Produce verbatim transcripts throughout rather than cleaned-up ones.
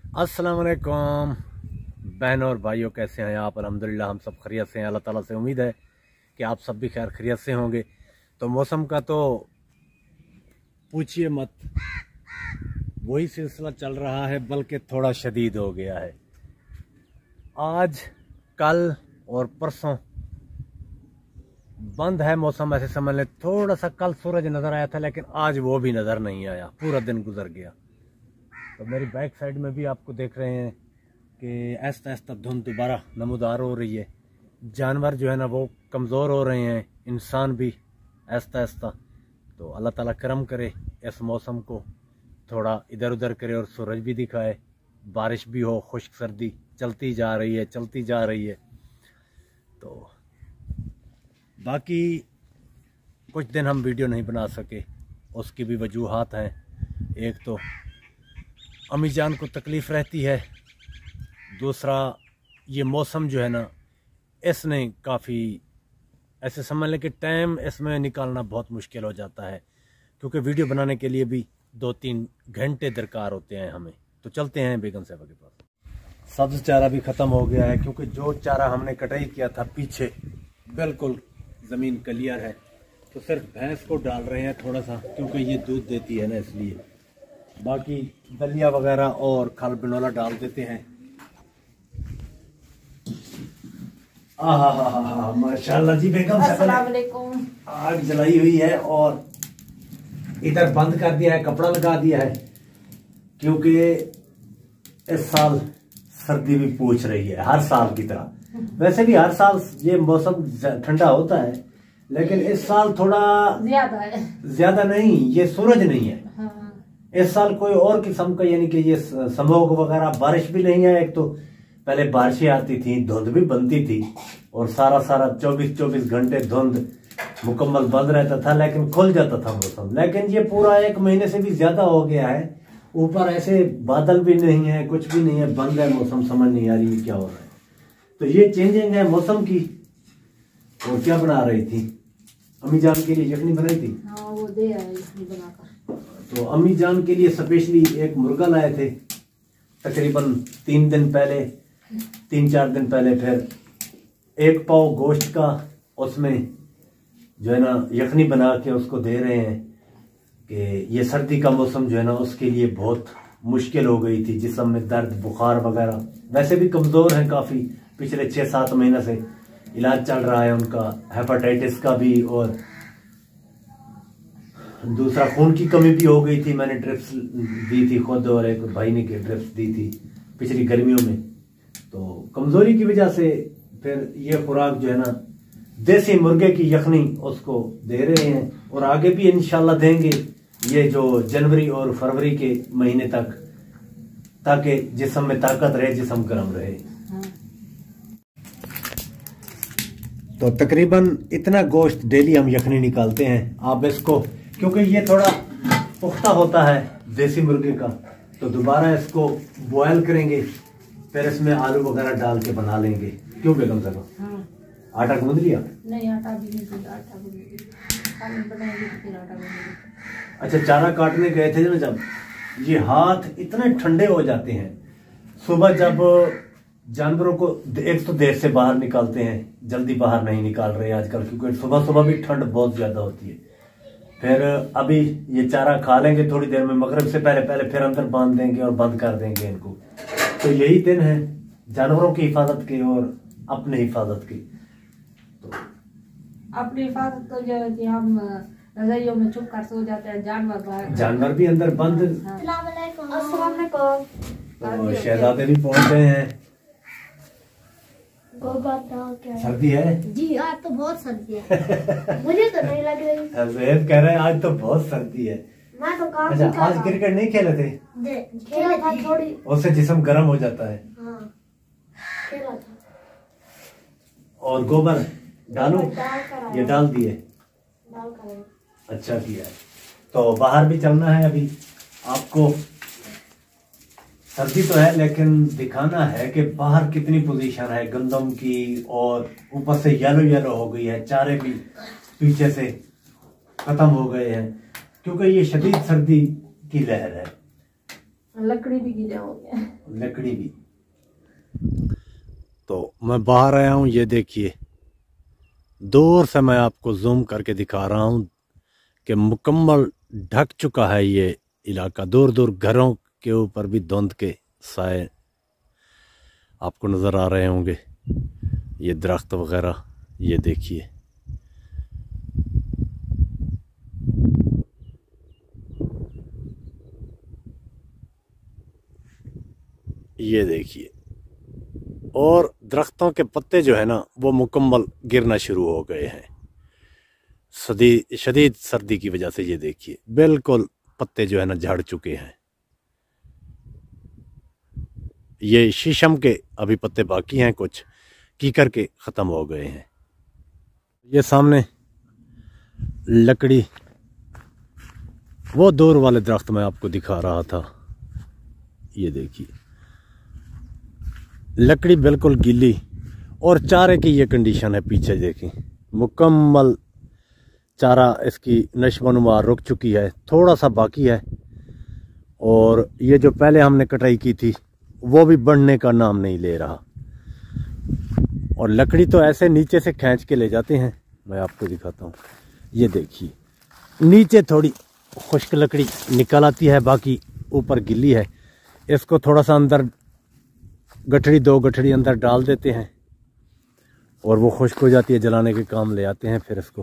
अस्सलाम वालेकुम बहनों और भाइयों, कैसे हैं आप? अल्हम्दुलिल्लाह हम सब खैरियत से हैं। अल्लाह ताला से उम्मीद है कि आप सब भी खैर खैरियत से होंगे। तो मौसम का तो पूछिए मत, वही सिलसिला चल रहा है, बल्कि थोड़ा शदीद हो गया है। आज कल और परसों बंद है मौसम, ऐसे समझ लें। थोड़ा सा कल सूरज नज़र आया था, लेकिन आज वो भी नज़र नहीं आया, पूरा दिन गुजर गया। तो मेरी बैक साइड में भी आपको देख रहे हैं कि ऐसा ऐसा धुंध दोबारा नमूदार हो रही है। जानवर जो है ना वो कमज़ोर हो रहे हैं, इंसान भी ऐसा ऐसा। तो अल्लाह ताला करम करे, इस मौसम को थोड़ा इधर उधर करे और सूरज भी दिखाए, बारिश भी हो, खुश्क सर्दी चलती जा रही है चलती जा रही है। तो बाकी कुछ दिन हम वीडियो नहीं बना सके, उसकी भी वजूहात हैं। एक तो अम्मी जान को तकलीफ़ रहती है, दूसरा ये मौसम जो है ना इसने काफ़ी ऐसे समझ लें कि टाइम इसमें निकालना बहुत मुश्किल हो जाता है, क्योंकि वीडियो बनाने के लिए भी दो तीन घंटे दरकार होते हैं हमें। तो चलते हैं बेगम साहबा के पास। सब्ज़ चारा भी ख़त्म हो गया है, क्योंकि जो चारा हमने कटाई किया था पीछे बिल्कुल ज़मीन क्लियर है। तो सिर्फ भैंस को डाल रहे हैं थोड़ा सा, क्योंकि ये दूध देती है ना, इसलिए। बाकी दलिया वगैरह और खल बिनोला डाल देते हैं। आहा माशाल्लाह जी, बेगम साहब आग जलाई हुई है और इधर बंद कर दिया है, कपड़ा लगा दिया है, क्योंकि इस साल सर्दी भी पूछ रही है हर साल की तरह। वैसे भी हर साल ये मौसम ठंडा होता है, लेकिन इस साल थोड़ा ज्यादा है। ज्यादा नहीं, ये सूरज नहीं है। हाँ। इस साल कोई और किस्म का, यानी कि ये स्मोग वगैरह, बारिश भी नहीं है। एक तो पहले बारिशें आती थी, धुंध भी बनती थी और सारा सारा चौबीस चौबीस घंटे धुंध मुकम्मल बंद रहता था, लेकिन खुल जाता था मौसम। लेकिन ये पूरा एक महीने से भी ज्यादा हो गया है। ऊपर ऐसे बादल भी नहीं है, कुछ भी नहीं है, बंद है मौसम। समझ नहीं आ रही क्या हो रहा है। तो ये चेंजिंग है मौसम की। और क्या बना रही थी? अम्मी जान के लिए यखनी बनाई थी। हाँ, वो दे आए यखनी बनाकर। तो अम्मी जान के लिए स्पेशली एक मुर्गा लाए थे तकरीबन तीन दिन पहले, तीन चार दिन पहले। फिर एक पाव गोश्त का उसमें जो है ना यखनी बना के उसको दे रहे हैं कि ये सर्दी का मौसम जो है ना उसके लिए बहुत मुश्किल हो गई थी। जिस्म में दर्द, बुखार वगैरह, वैसे भी कमज़ोर हैं काफ़ी। पिछले छः सात महीने से इलाज चल रहा है उनका, हेपेटाइटिस का भी, और दूसरा खून की कमी भी हो गई थी। मैंने ड्रिप्स दी थी खुद, और एक भाई ने ड्रिप्स दी थी पिछली गर्मियों में। तो कमज़ोरी की वजह से फिर ये खुराक जो है ना देसी मुर्गे की यखनी उसको दे रहे हैं, और आगे भी इंशाल्लाह देंगे ये जो जनवरी और फरवरी के महीने तक, ताकि जिस्म में ताकत रहे, जिस्म गर्म रहे। हाँ। तो तकरीबन इतना गोश्त डेली हम यखनी निकालते हैं। आप इसको, क्योंकि ये थोड़ा पुख्ता होता है देसी मुर्गे का, तो दोबारा इसको बॉयल करेंगे, फिर इसमें आलू वगैरह डाल के बना लेंगे। क्यों बेगम साहब? हाँ। आटा गूंद लिया? नहीं, आटा भी नहीं, आटा बनाएंगे फिर आटा गूंदेंगे। अच्छा, चारा काटने गए थे ना जब, ये हाथ इतने ठंडे हो जाते हैं। सुबह जब जानवरों को एक तो देर से बाहर निकालते हैं, जल्दी बाहर नहीं निकाल रहे आजकल, क्योंकि सुबह सुबह भी ठंड बहुत ज्यादा होती है। फिर अभी ये चारा खा लेंगे थोड़ी देर में, मगरिब से पहले पहले, फिर अंदर बांध देंगे और बंद कर देंगे इनको। तो यही दिन है जानवरों की हिफाजत के और अपने हिफाजत की। तो अपनी हिफाजत तो जो है कि हम रजाइयों में छुप कर सो जाते हैं, जानवर बाहर, जानवर भी अंदर बंद। अस्सलाम वालेकुम। तो शहजादे भी पहुंच गए हैं। सर्दी है जी, आज तो बहुत सर्दी है। मुझे तो नहीं लग रही। जैद कह रहे हैं आज तो बहुत सर्दी है। मैं तो काम अच्छा, आज क्रिकेट नहीं खेले थे? खेला था थोड़ी, उससे जिस्म गर्म हो जाता है। हाँ, खेला था। और गोबर डालो? ये डाल दिए? डाल कर। अच्छा किया है। तो बाहर भी चलना है अभी आपको। सर्दी तो है, लेकिन दिखाना है कि बाहर कितनी पोजीशन है गंदम की, और ऊपर से येलो येलो हो गई है, चारे भी पीछे से खत्म हो गए हैं, क्योंकि ये शदीद सर्दी की लहर है। लकड़ी भी गीला हो गया, लकड़ी भी। तो मैं बाहर आया हूँ, ये देखिए दूर से मैं आपको जूम करके दिखा रहा हूँ कि मुकम्मल ढक चुका है ये इलाका। दूर दूर घरों के ऊपर भी धुंध के साए आपको नज़र आ रहे होंगे। ये दरख्त वगैरह ये देखिए, ये देखिए, और दरख्तों के पत्ते जो है ना वो मुकम्मल गिरना शुरू हो गए हैं सदी शदीद सर्दी की वजह से। ये देखिए बिल्कुल पत्ते जो है ना झड़ चुके हैं। ये शीशम के अभी पत्ते बाकी हैं, कुछ कीकर के ख़त्म हो गए हैं। ये सामने लकड़ी, वो दूर वाले दरख्त मैं आपको दिखा रहा था, ये देखिए लकड़ी बिल्कुल गीली। और चारे की ये कंडीशन है, पीछे देखें मुकम्मल चारा इसकी नशोनुमा रुक चुकी है, थोड़ा सा बाकी है। और ये जो पहले हमने कटाई की थी वो भी बढ़ने का नाम नहीं ले रहा। और लकड़ी तो ऐसे नीचे से खींच के ले जाते हैं, मैं आपको दिखाता हूँ। ये देखिए नीचे थोड़ी खुश्क लकड़ी निकल आती है, बाकी ऊपर गिल्ली है। इसको थोड़ा सा अंदर गठड़ी, दो गठड़ी अंदर डाल देते हैं और वो खुश्क हो जाती है, जलाने के काम ले आते हैं फिर इसको।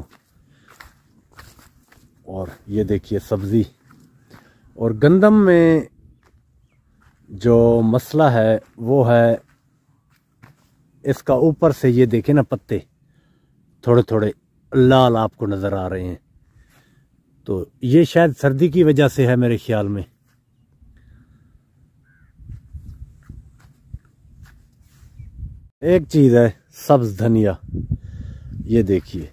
और ये देखिए सब्ज़ी। और गंदम में जो मसला है वो है इसका ऊपर से, ये देखें ना पत्ते थोड़े थोड़े लाल आपको नज़र आ रहे हैं, तो ये शायद सर्दी की वजह से है मेरे ख्याल में। एक चीज़ है सब्ज धनिया, ये देखिए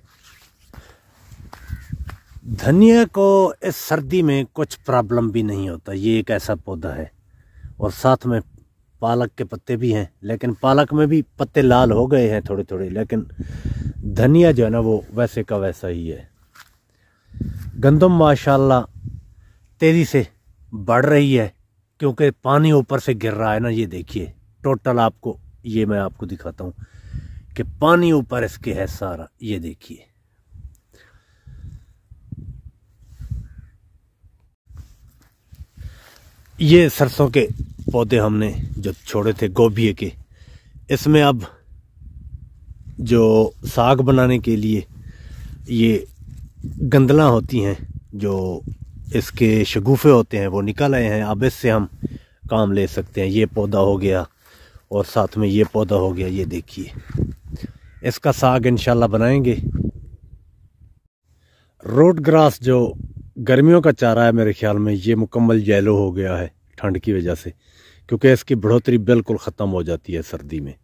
धनिया को इस सर्दी में कुछ प्रॉब्लम भी नहीं होता। ये एक ऐसा पौधा है। और साथ में पालक के पत्ते भी हैं, लेकिन पालक में भी पत्ते लाल हो गए हैं थोड़े थोड़े, लेकिन धनिया जो है ना वो वैसे का वैसा ही है। गंदम माशाल्लाह तेज़ी से बढ़ रही है क्योंकि पानी ऊपर से गिर रहा है ना। ये देखिए टोटल आपको, ये मैं आपको दिखाता हूँ कि पानी ऊपर इसके है सारा। ये देखिए ये सरसों के पौधे हमने जो छोड़े थे गोभी के, इसमें अब जो साग बनाने के लिए ये गंदला होती हैं, जो इसके शगुफे होते हैं वो निकल आए हैं। अब इससे हम काम ले सकते हैं। ये पौधा हो गया और साथ में ये पौधा हो गया। ये देखिए इसका साग इंशाल्लाह बनाएंगे। रोड ग्रास जो गर्मियों का चारा है मेरे ख्याल में ये मुकम्मल येलो हो गया है ठंड की वजह से, क्योंकि इसकी बढ़ोतरी बिल्कुल ख़त्म हो जाती है सर्दी में।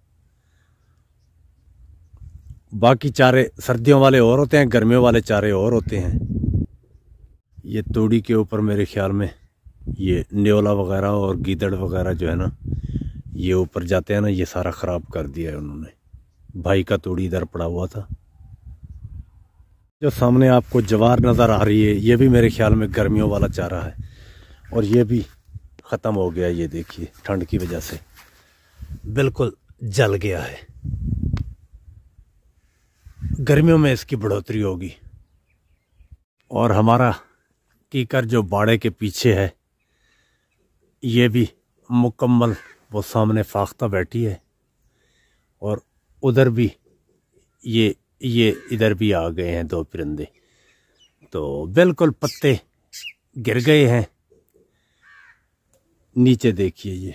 बाकी चारे सर्दियों वाले और होते हैं, गर्मियों वाले चारे और होते हैं। ये तोड़ी के ऊपर मेरे ख्याल में ये न्योला वगैरह और गीदड़ वगैरह जो है ना ये ऊपर जाते हैं ना, ये सारा ख़राब कर दिया है उन्होंने। भाई का तोड़ी इधर पड़ा हुआ था। जो सामने आपको जवार नज़र आ रही है ये भी मेरे ख्याल में गर्मियों वाला चारा है और ये भी ख़त्म हो गया। ये देखिए ठंड की वजह से बिल्कुल जल गया है। गर्मियों में इसकी बढ़ोतरी होगी। और हमारा कीकर जो बाड़े के पीछे है ये भी मुकम्मल, वो सामने फाख्ता बैठी है और उधर भी ये ये इधर भी आ गए हैं दो परिंदे। तो बिल्कुल पत्ते गिर गए हैं। नीचे देखिए ये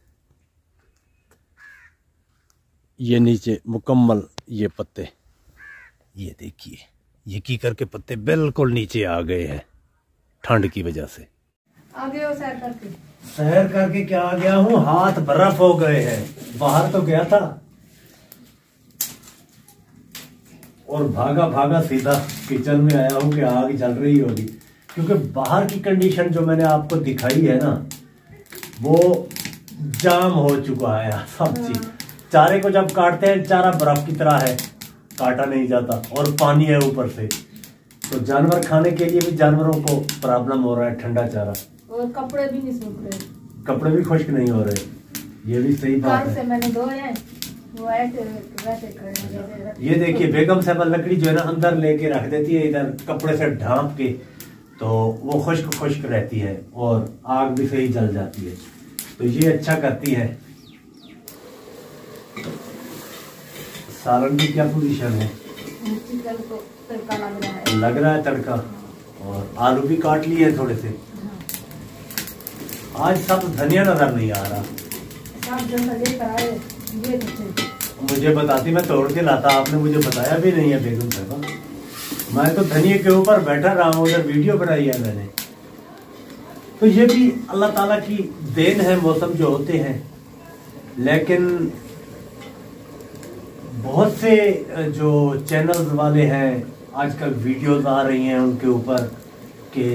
ये नीचे मुकम्मल ये पत्ते, ये देखिए ये कीकर के पत्ते बिल्कुल नीचे आ गए हैं ठंड की वजह से। आ गए हो सैर करके? सैर करके क्या आ गया हूँ, हाथ बर्फ हो गए हैं। बाहर तो गया था और भागा भागा सीधा किचन में आया हूँ कि आग जल रही होगी, क्योंकि बाहर की कंडीशन जो मैंने आपको दिखाई है ना वो जाम हो चुका है सब चीज। चारे को जब काटते हैं चारा बर्फ की तरह है, काटा नहीं जाता और पानी है ऊपर से, तो जानवर खाने के लिए भी जानवरों को प्रॉब्लम हो रहा है ठंडा चारा। और कपड़े भी नहीं सूख रहे। कपड़े भी खुश्क नहीं हो रहे, ये भी सही बात है। से मैंने धोए हैं, वो ऐसे वैसे कर। ये देखिए बेगम साहब लकड़ी जो है ना अंदर लेके रख देती है, इधर कपड़े से ढांप के, तो वो खुश्क खुश्क रहती है और आग भी सही जल जाती है, तो ये अच्छा करती है। सालन की क्या पोजीशन है? चिकन को तड़का लग रहा है, लग रहा है तड़का, और आलू भी काट लिए हैं थोड़े से। आज सब धनिया नजर नहीं आ रहा। सब जो लेकर आए ये देखो। मुझे बताती मैं तोड़ के लाता, आपने मुझे बताया भी नहीं है बेगम साहब। मैं तो धनिया के ऊपर बैठा रहा हूँ, उधर वीडियो बनाई है मैंने। तो ये भी अल्लाह ताला की देन है, मौसम जो होते हैं। लेकिन बहुत से जो चैनल्स वाले हैं आजकल वीडियोस आ रही हैं उनके ऊपर कि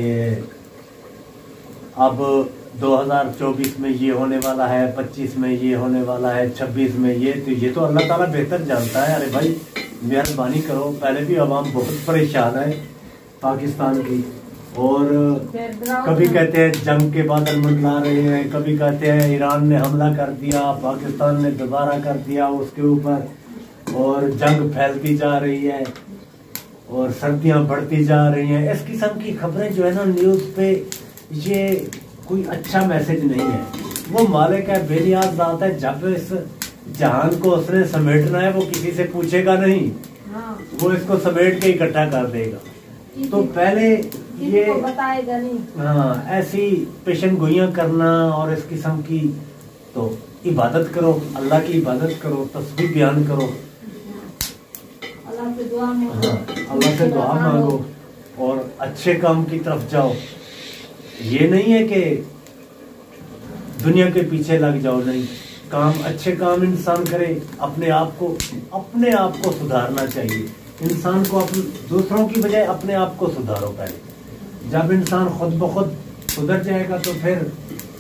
अब दो हज़ार चौबीस में ये होने वाला है, पच्चीस में ये होने वाला है, छब्बीस में ये, तो ये तो अल्लाह ताला बेहतर जानता है। अरे भाई मेहरबानी करो, पहले भी अवाम बहुत परेशान है पाकिस्तान की, और कभी कहते हैं जंग के बादल मंडरा रहे हैं, कभी कहते हैं ईरान ने हमला कर दिया, पाकिस्तान ने दोबारा कर दिया उसके ऊपर, और जंग फैलती जा रही है और सर्दियां बढ़ती जा रही हैं। इस किस्म की खबरें जो है ना न्यूज पे, ये कोई अच्छा मैसेज नहीं है। वो मालिक है बेनियाज ज़ात है, जब इस जहान को उसने समेटना है वो किसी से पूछेगा नहीं, हाँ। वो इसको समेट के इकट्ठा कर देगा। तो पहले ये बताएगा नहीं, हाँ, ऐसी पेशन गोइयां करना और इस किस्म की, तो इबादत करो, अल्लाह की इबादत करो, तस्बीह बयान करो, अल्लाह से दुआ मांगो, अल्लाह से दुआ मांगो और अच्छे काम की तरफ जाओ। ये नहीं है कि दुनिया के पीछे लग जाओ, नहीं, काम अच्छे काम इंसान करे। अपने आप को अपने आप को सुधारना चाहिए इंसान को, अपने दूसरों की बजाय अपने आप को सुधारो पहले। जब इंसान खुद ब खुद सुधर जाएगा तो फिर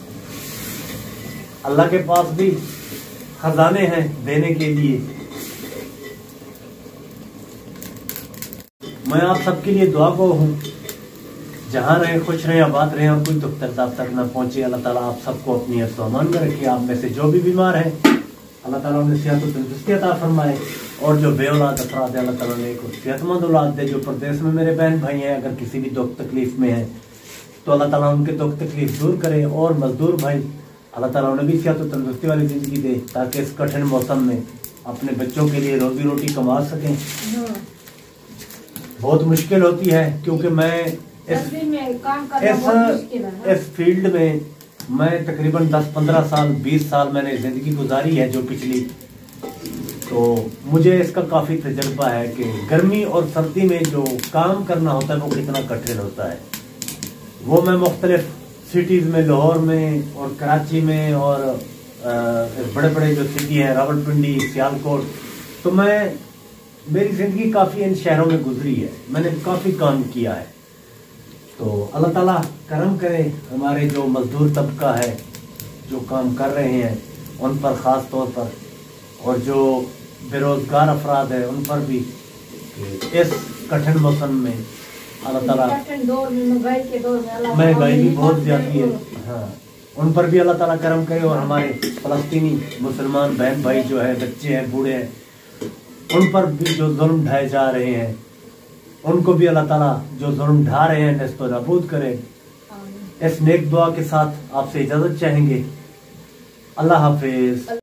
अल्लाह के पास भी खजाने हैं देने के लिए। मैं आप सबके लिए दुआ को हूँ, जहाँ रहे खुश रहे, आबाद रहे और कोई दुख तकलीफ तक न पहुंचे। अल्लाह ताला आप सबको अपनी अमान में रखे। आप में से जो भी बीमार है अल्लाह ताला उन्हें सेहत और तंदुरुस्ती अता फरमाए, और जो बेऔलाद अफराद है अल्लाह ताला ने एक सेहतमंद औलाद दे। जो प्रदेश में मेरे बहन भाई हैं अगर किसी भी दुख तकलीफ में है तो अल्लाह ताला उनके दुख तकलीफ दूर करे, और मजदूर भाई अल्लाह ताला उन्हें भी सेहत और तंदुरुस्ती वाली जिंदगी दे ताकि इस कठिन मौसम में अपने बच्चों के लिए रोजी रोटी कमा सकें। बहुत मुश्किल होती है क्योंकि मैं इस में काम करना बहुत मुश्किल है। इस फील्ड में मैं तकरीबन दस पंद्रह साल बीस साल मैंने जिंदगी गुजारी है जो पिछली, तो मुझे इसका काफ़ी तजर्बा है कि गर्मी और सर्दी में जो काम करना होता है वो कितना कठिन होता है। वो मैं मुख्तलिफ सिटीज़ में, लाहौर में और कराची में और बड़े बड़े जो सिटी हैं रावलपिंडी, सियालकोट, तो मैं मेरी ज़िंदगी काफ़ी इन शहरों में गुजरी है, मैंने काफ़ी काम किया है। तो अल्लाह ताला करम करे हमारे जो मजदूर तबका है जो काम कर रहे हैं उन पर ख़ास तौर पर, और जो बेरोज़गार अफराद है उन पर भी इस कठिन मौसम में अल्लाह ताला, महंगाई भी बहुत ज़्यादा है, हाँ, उन पर भी अल्लाह ताला करम करे। और हमारे फ़लस्तीनी मुसलमान बहन भाई जो है, बच्चे हैं, बूढ़े हैं, उन पर भी जो जुल्म ढाए जा रहे हैं उनको भी अल्लाह ताला जो जुल्म ढा रहे हैं नस्तो नाबूद करे। इस नेक दुआ के साथ आपसे इजाज़त चाहेंगे। अल्लाह हाफिज़।